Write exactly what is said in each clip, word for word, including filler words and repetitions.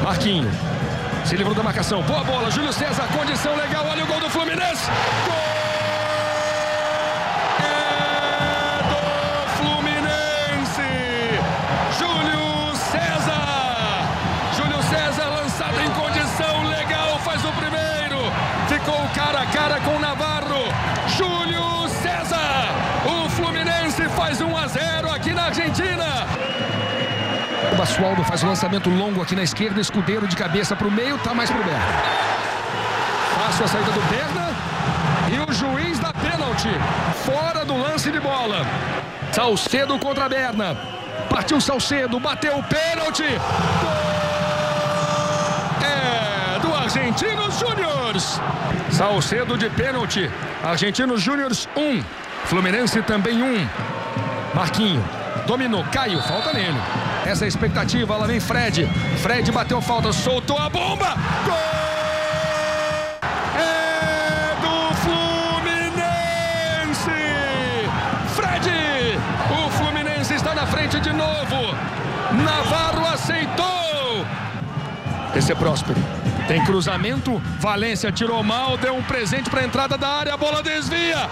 Marquinho. Se livrou da marcação. Boa bola. Júlio César. Condição legal. Olha o gol do Fluminense. Gol! É do Fluminense. Júlio César. Júlio César lançado em condição legal. Faz o primeiro. Ficou cara a cara com o Navarro. Júlio César. O Fluminense faz um a zero aqui na Argentina. O Basualdo faz o lançamento longo aqui na esquerda. Escudeiro de cabeça para o meio. Tá mais pro Berna. Fácil a saída do Berna. E o juiz dá pênalti. Fora do lance de bola. Salcedo contra a Berna. Partiu Salcedo. Bateu o pênalti. É do Argentinos Júniors. Salcedo de pênalti. Argentinos Júniors um. Fluminense também um. Marquinho. Dominou. Caio. Falta nele. Essa é a expectativa, lá vem Fred. Fred bateu falta, soltou a bomba. Gol! É do Fluminense! Fred! O Fluminense está na frente de novo. Navarro aceitou. Esse é Próspero. Tem cruzamento. Valência tirou mal, deu um presente para a entrada da área. A bola desvia.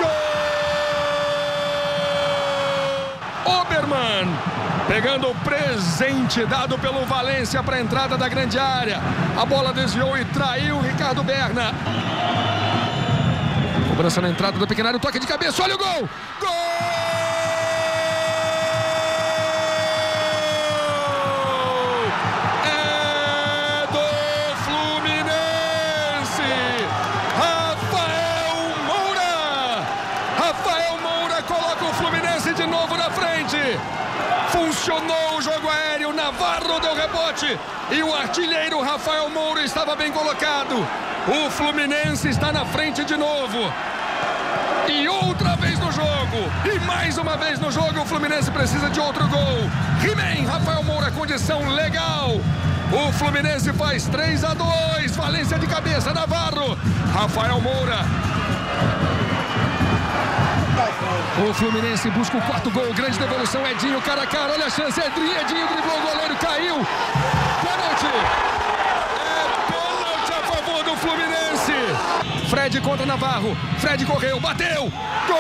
Gol! Oberman. Pegando o presente dado pelo Valência para a entrada da grande área. A bola desviou e traiu o Ricardo Berna. Cobrança na entrada do pequeno área, toque de cabeça, olha o gol! Gol! É do Fluminense! Rafael Moura! Rafael Moura coloca o Fluminense de novo na frente. Funcionou o jogo aéreo, Navarro deu rebote e o artilheiro Rafael Moura estava bem colocado. O Fluminense está na frente de novo. E outra vez no jogo, e mais uma vez no jogo, o Fluminense precisa de outro gol. He-Man, Rafael Moura, condição legal. O Fluminense faz três a dois, Valência de cabeça, Navarro. Rafael Moura. O Fluminense busca o quarto gol, grande devolução, Edinho, cara a cara, olha a chance, Edinho, Edinho driblou o goleiro, caiu, pênalti, é pênalti a favor do Fluminense. Fred contra Navarro, Fred correu, bateu, gol!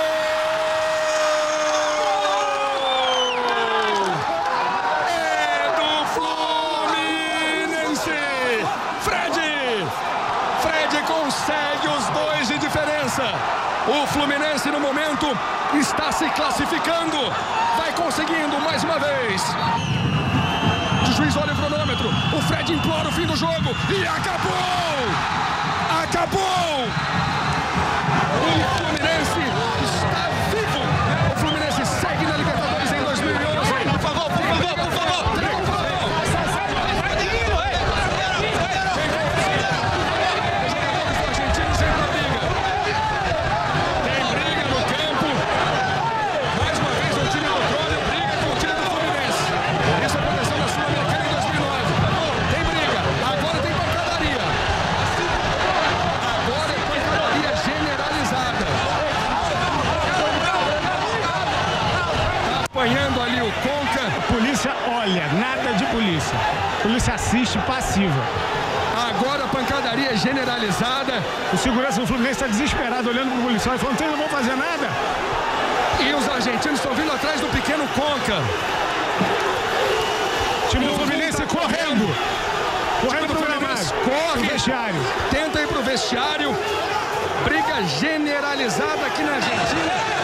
É do Fluminense, Fred, Fred consegue os dois de diferença. O Fluminense, no momento, está se classificando. Vai conseguindo mais uma vez. O juiz olha o cronômetro. O Fred implora o fim do jogo. E acabou! Acabou! O Fluminense está vivo. O Fluminense segue na Libertadores em dois mil e onze. Por favor, por favor, por favor. Acompanhando ali o Conca. A polícia olha, nada de polícia. A polícia assiste passiva. Agora a pancadaria generalizada. O segurança do Fluminense está desesperado olhando para o policial e falando: vocês não vão fazer nada. E os argentinos estão vindo atrás do pequeno Conca. O time do Fluminense correndo. Correndo para o gramado. Corre. Pro vestiário. Tenta ir para o vestiário. Briga generalizada aqui na Argentina.